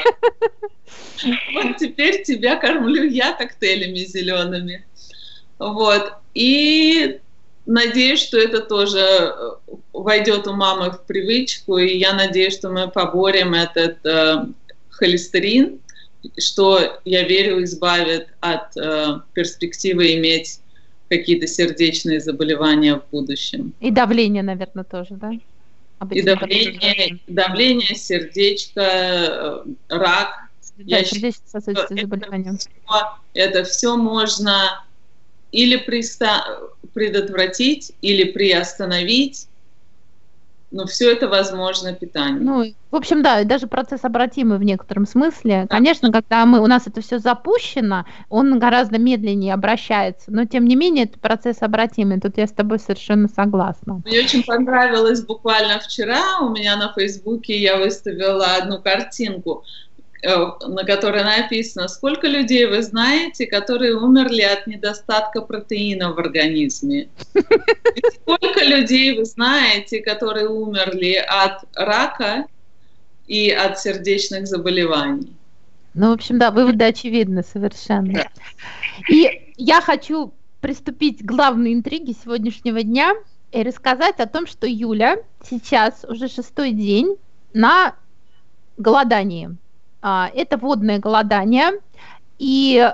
Вот теперь тебя кормлю я коктейлями зелеными. Вот. И надеюсь, что это тоже войдет у мамы в привычку, и я надеюсь, что мы поборем этот э, холестерин, что, я верю, избавит от э, перспективы иметь какие-то сердечные заболевания в будущем. И давление, наверное, тоже, да? И давление, давление, сердечко, рак. Да, сердечно-сосудистые заболевания. Это все можно или предотвратить, или приостановить, но все это возможно питанием. Ну, в общем, да, даже процесс обратимый в некотором смысле. Да. Конечно, когда мы, у нас это все запущено, он гораздо медленнее обращается, но тем не менее это процесс обратимый. Тут я с тобой совершенно согласна. Мне очень понравилось буквально вчера, у меня на Фейсбуке я выставила одну картинку, на которой написано: сколько людей вы знаете, которые умерли от недостатка протеина в организме? И сколько людей вы знаете, которые умерли от рака и от сердечных заболеваний? Ну, в общем, да, выводы очевидны совершенно. Да. И я хочу приступить к главной интриге сегодняшнего дня и рассказать о том, что Юля сейчас уже шестой день на голодании. Это водное голодание, и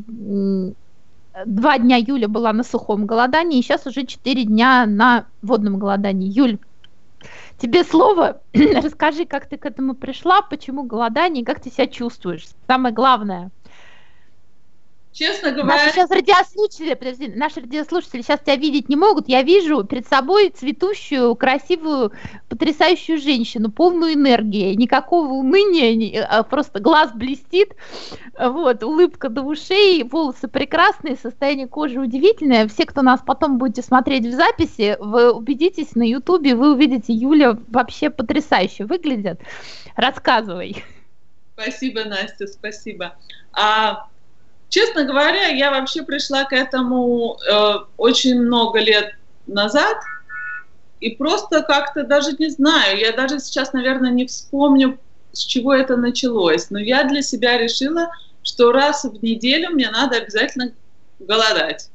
два дня Юля была на сухом голодании, и сейчас уже четыре дня на водном голодании. Юль, тебе слово. Расскажи, как ты к этому пришла, почему голодание, как ты себя чувствуешь. Самое главное. Честно говоря... Наши сейчас радиослушатели, подожди, наши радиослушатели сейчас тебя видеть не могут. Я вижу перед собой цветущую, красивую, потрясающую женщину, полную энергии, никакого уныния, просто глаз блестит, вот, улыбка до ушей, волосы прекрасные, состояние кожи удивительное. Все, кто нас потом будете смотреть в записи, вы убедитесь на ютубе, вы увидите, Юля вообще потрясающе выглядит. Рассказывай. Спасибо, Настя, спасибо. А... Честно говоря, я вообще пришла к этому э, очень много лет назад и просто как-то даже не знаю, я даже сейчас, наверное, не вспомню, с чего это началось, но я для себя решила, что раз в неделю мне надо обязательно голодать.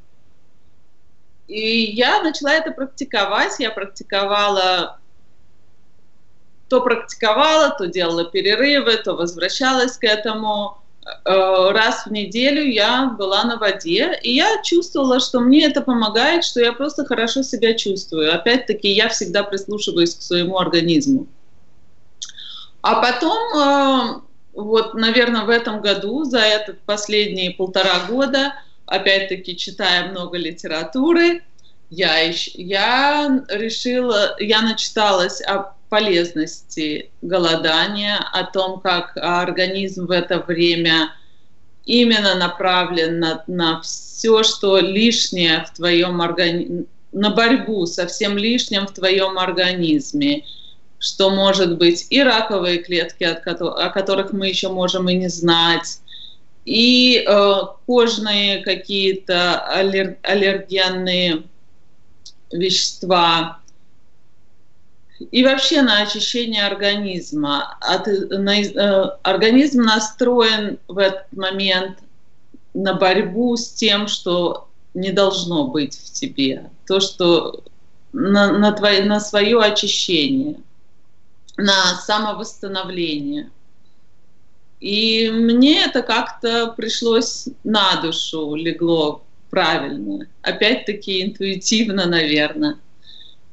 И я начала это практиковать, я практиковала, то практиковала, то делала перерывы, то возвращалась к этому. Раз в неделю я была на воде, и я чувствовала, что мне это помогает, что я просто хорошо себя чувствую. Опять-таки, я всегда прислушиваюсь к своему организму. А потом, вот, наверное, в этом году, за этот последние полтора года, опять-таки, читая много литературы, я, я решила, я начиталась о полезности голодания, о том, как организм в это время именно направлен на, на все, что лишнее в твоем организме, на борьбу со всем лишним в твоем организме, что может быть и раковые клетки, от ко- о которых мы еще можем и не знать, и э, кожные какие-то аллер- аллергенные вещества, и вообще на очищение организма. От, на, э, организм настроен в этот момент на борьбу с тем, что не должно быть в тебе. То, что на, на, твое, на свое очищение, на самовосстановление. И мне это как-то пришлось на душу, легло правильно. Опять-таки интуитивно, наверное.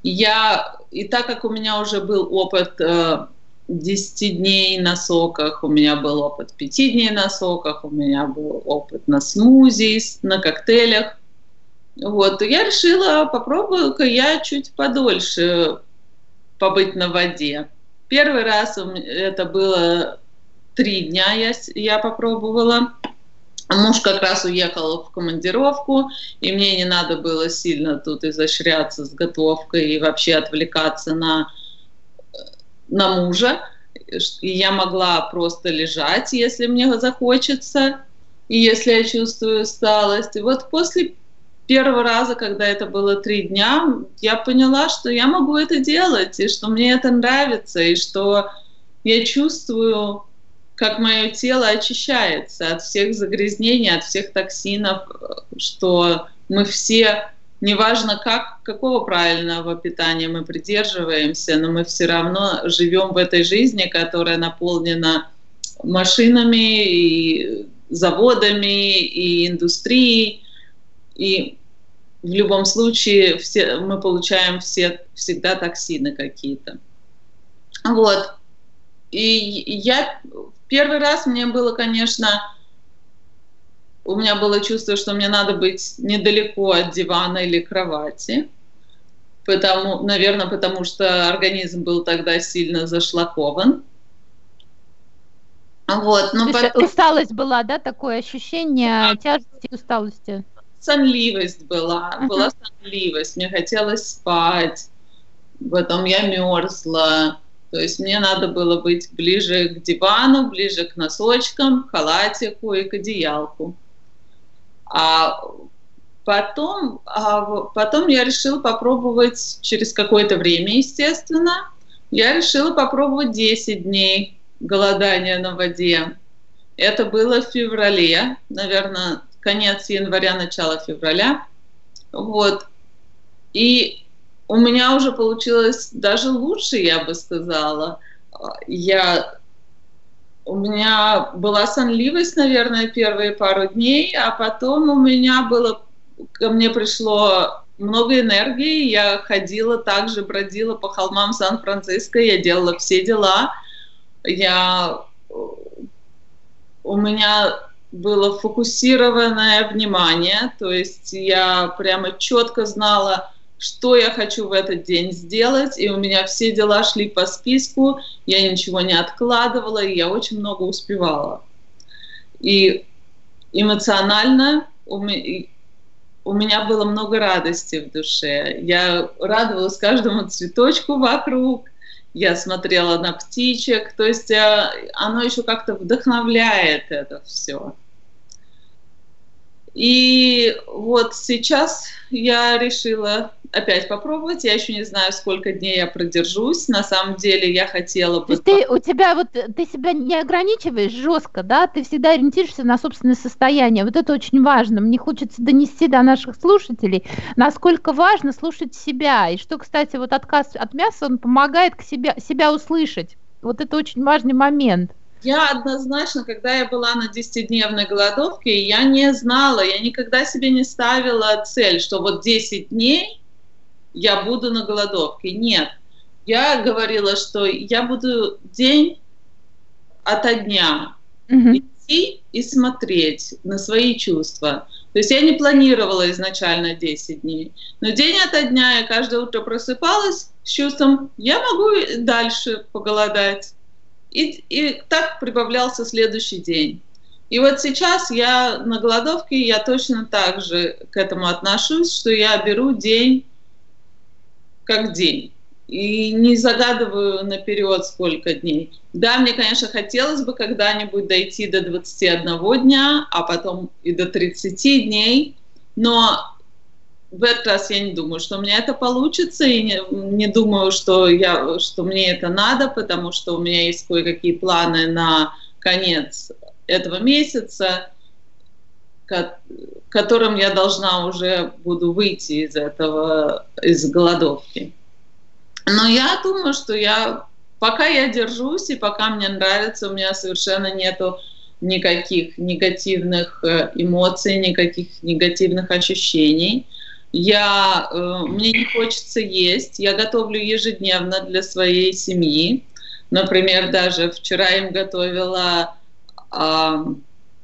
Я, и так как у меня уже был опыт э, десять дней на соках, у меня был опыт пять дней на соках, у меня был опыт на смузи, на коктейлях, вот, то я решила, попробую-ка я чуть подольше побыть на воде. Первый раз это было три дня, я, я попробовала. Муж как раз уехал в командировку, и мне не надо было сильно тут изощряться с готовкой и вообще отвлекаться на, на мужа. И я могла просто лежать, если мне захочется, и если я чувствую усталость. И вот после первого раза, когда это было три дня, я поняла, что я могу это делать, и что мне это нравится, и что я чувствую, как мое тело очищается от всех загрязнений, от всех токсинов, что мы все, неважно как, какого правильного питания мы придерживаемся, но мы все равно живем в этой жизни, которая наполнена машинами, и заводами, и индустрией, и в любом случае все, мы получаем все, всегда токсины какие-то. Вот. И я первый раз мне было, конечно, у меня было чувство, что мне надо быть недалеко от дивана или кровати, потому, наверное, потому что организм был тогда сильно зашлакован. Вот, но потом... Усталость была, да, такое ощущение да. Тяжести и усталости? Сонливость была, uh-huh. была сонливость, мне хотелось спать, потом я мерзла. То есть мне надо было быть ближе к дивану, ближе к носочкам, к халатику и к одеялку. А потом, а потом я решила попробовать через какое-то время, естественно, я решила попробовать десять дней голодания на воде. Это было в феврале, наверное, конец января, начало февраля. Вот. И у меня уже получилось даже лучше, я бы сказала. Я, у меня была сонливость, наверное, первые пару дней, а потом у меня было, ко мне пришло много энергии, я ходила также, бродила по холмам Сан-Франциско, я делала все дела. Я, у меня было фокусированное внимание, то есть я прямо четко знала, что я хочу в этот день сделать, и у меня все дела шли по списку, я ничего не откладывала, и я очень много успевала. И эмоционально у меня, у меня было много радости в душе. Я радовалась каждому цветочку вокруг, я смотрела на птичек, то есть оно еще как-то вдохновляет это все. И вот сейчас я решила опять попробовать. Я еще не знаю, сколько дней я продержусь. На самом деле я хотела бы... То есть ты, у тебя вот, ты себя не ограничиваешь жестко, да? Ты всегда ориентируешься на собственное состояние. Вот это очень важно. Мне хочется донести до наших слушателей, насколько важно слушать себя. И что, кстати, вот отказ от мяса, он помогает к себе, себя услышать. Вот это очень важный момент. Я однозначно, когда я была на десятидневной голодовке, я не знала, я никогда себе не ставила цель, что вот десять дней я буду на голодовке. Нет. Я говорила, что я буду день ото дня mm-hmm. идти и смотреть на свои чувства. То есть я не планировала изначально десять дней. Но день ото дня я каждое утро просыпалась с чувством, я могу дальше поголодать. И, и так прибавлялся следующий день. И вот сейчас я на голодовке, я точно так же к этому отношусь, что я беру день как день. И не загадываю наперед, сколько дней. Да, мне, конечно, хотелось бы когда-нибудь дойти до двадцати одного дня, а потом и до тридцати дней. Но в этот раз я не думаю, что у меня это получится, и не, не думаю, что, я, что мне это надо, потому что у меня есть кое-какие планы на конец этого месяца, к которым я должна уже буду выйти из этого, из голодовки. Но я думаю, что я, пока я держусь, и пока мне нравится, у меня совершенно нету никаких негативных эмоций, никаких негативных ощущений. Я, мне не хочется есть, я готовлю ежедневно для своей семьи. Например, даже вчера им готовила uh,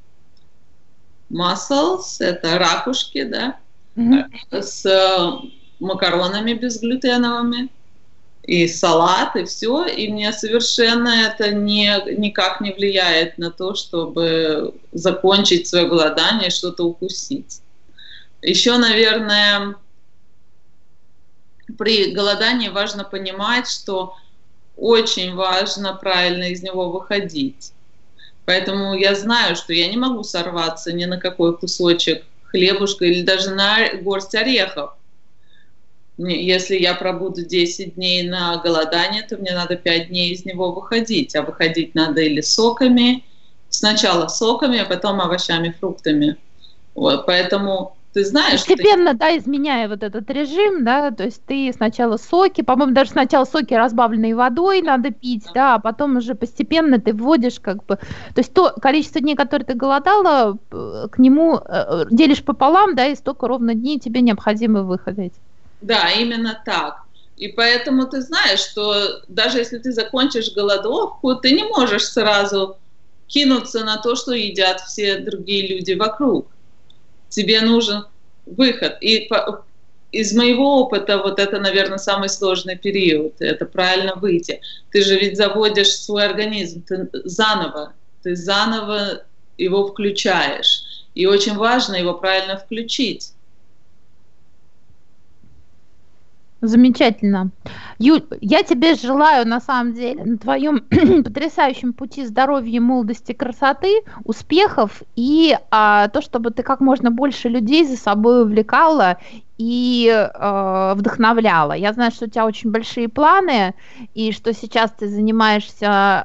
mussels, это ракушки, да, mm-hmm. с макаронами безглютеновыми, и салат, и все. И мне совершенно это не, никак не влияет на то, чтобы закончить свое голодание и что-то укусить. Еще, наверное, при голодании важно понимать, что очень важно правильно из него выходить. Поэтому я знаю, что я не могу сорваться ни на какой кусочек хлебушка или даже на горсть орехов. Если я пробуду десять дней на голодании, то мне надо пять дней из него выходить. А выходить надо или соками, сначала соками, а потом овощами, фруктами. Вот, поэтому... Ты знаешь, постепенно, ты... да, изменяя вот этот режим, да, то есть ты сначала соки, по-моему, даже сначала соки, разбавленные водой, надо пить, да, а потом уже постепенно ты вводишь как бы, то есть то количество дней, которые ты голодала, к нему э, делишь пополам, да, и столько ровно дней тебе необходимо выходить. Да, именно так. И поэтому ты знаешь, что даже если ты закончишь голодовку, ты не можешь сразу кинуться на то, что едят все другие люди вокруг. Тебе нужен выход. И по, из моего опыта вот это, наверное, самый сложный период. Это правильно выйти. Ты же ведь заводишь свой организм ты заново. Ты заново его включаешь. И очень важно его правильно включить. Замечательно. Юль, я тебе желаю, на самом деле, на твоем потрясающем пути здоровья, молодости, красоты, успехов и а, то, чтобы ты как можно больше людей за собой увлекала и э, вдохновляла. Я знаю, что у тебя очень большие планы, и что сейчас ты занимаешься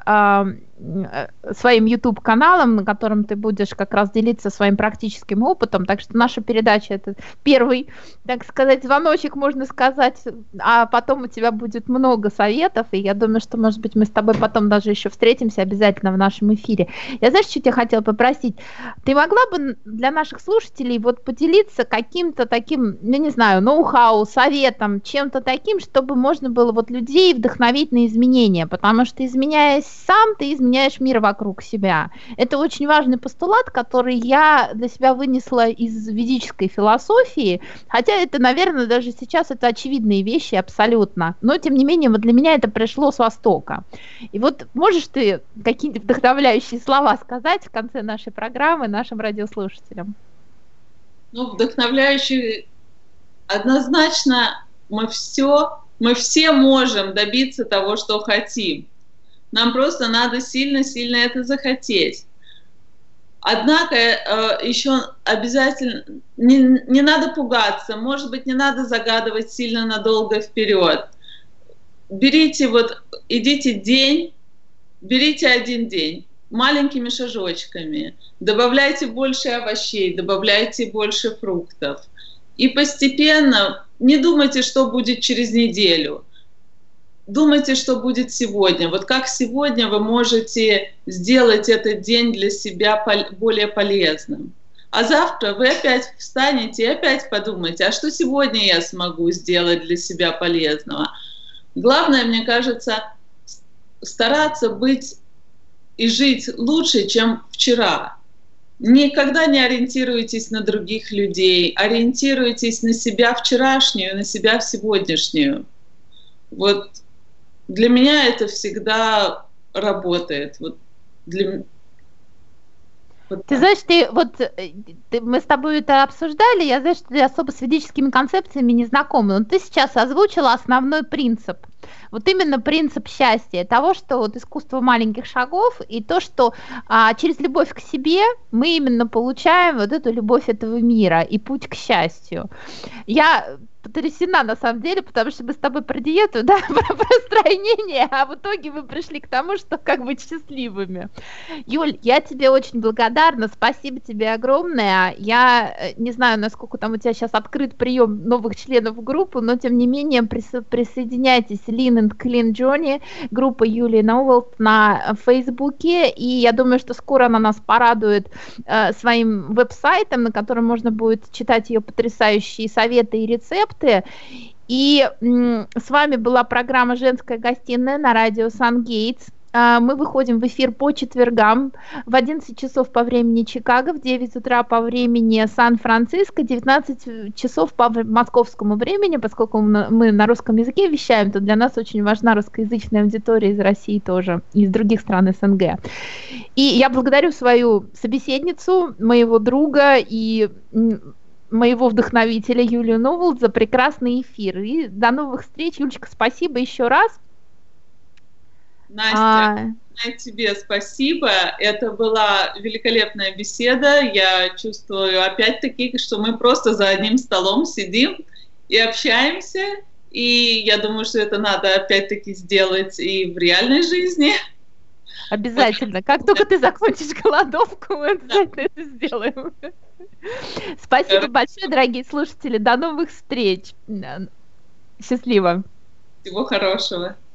э, своим YouTube-каналом, на котором ты будешь как раз делиться своим практическим опытом, так что наша передача — это первый, так сказать, звоночек, можно сказать, а потом у тебя будет много советов, и я думаю, что, может быть, мы с тобой потом даже еще встретимся обязательно в нашем эфире. Я, знаешь, что я хотела попросить? Ты могла бы для наших слушателей вот поделиться каким-то таким, я не знаю, ноу-хау, советом, чем-то таким, чтобы можно было вот людей вдохновить на изменения, потому что, изменяясь сам, ты изменяешь мир вокруг себя. Это очень важный постулат, который я для себя вынесла из ведической философии, хотя это, наверное, даже сейчас это очевидные вещи абсолютно, но, тем не менее, вот для меня это пришло с Востока. И вот можешь ты какие-то вдохновляющие слова сказать в конце нашей программы нашим радиослушателям? Ну, вдохновляющие... Однозначно мы все, мы все можем добиться того, что хотим. Нам просто надо сильно-сильно это захотеть. Однако э, еще обязательно не, не надо пугаться, может быть, не надо загадывать сильно надолго вперед. Берите вот, идите день, берите один день маленькими шажочками, добавляйте больше овощей, добавляйте больше фруктов. И постепенно не думайте, что будет через неделю. Думайте, что будет сегодня. Вот как сегодня вы можете сделать этот день для себя более полезным. А завтра вы опять встанете и опять подумаете, а что сегодня я смогу сделать для себя полезного. Главное, мне кажется, стараться быть и жить лучше, чем вчера. Никогда не ориентируйтесь на других людей, ориентируйтесь на себя вчерашнюю, на себя сегодняшнюю. Вот для меня это всегда работает. Вот для... Вот ты знаешь, ты вот ты, мы с тобой это обсуждали, я знаю, что ты особо с ведическими концепциями не знакома, но ты сейчас озвучила основной принцип. Вот именно принцип счастья, того, что вот искусство маленьких шагов и то, что а, через любовь к себе мы именно получаем вот эту любовь этого мира и путь к счастью. Я потрясена на самом деле, потому что мы с тобой про диету, да, про, про стройнение, а в итоге вы пришли к тому, что как быть счастливыми. Юль, я тебе очень благодарна, спасибо тебе огромное. Я не знаю, насколько там у тебя сейчас открыт прием новых членов в группу, но тем не менее присо- присоединяйтесь. Lean and Clean Journey, группа Юлии Новолт на Фейсбуке, и я думаю, что скоро она нас порадует э, своим веб-сайтом, на котором можно будет читать ее потрясающие советы и рецепты. И м, с вами была программа «Женская гостиная» на радио Сан-Гейтс. А, мы выходим в эфир по четвергам в одиннадцать часов по времени Чикаго, в девять утра по времени Сан-Франциско, девятнадцать часов по московскому времени. Поскольку мы на русском языке вещаем, то для нас очень важна русскоязычная аудитория из России тоже, и из других стран СНГ. И я благодарю свою собеседницу, моего друга и моего вдохновителя Юлию Новолт за прекрасный эфир. И до новых встреч. Юлечка, спасибо еще раз. Настя, а... тебе спасибо. Это была великолепная беседа. Я чувствую опять-таки, что мы просто за одним столом сидим и общаемся. И я думаю, что это надо опять-таки сделать и в реальной жизни. Обязательно. Как только ты закончишь голодовку, мы обязательно это сделаем. Спасибо большое, дорогие слушатели. До новых встреч. Счастливо. Всего хорошего.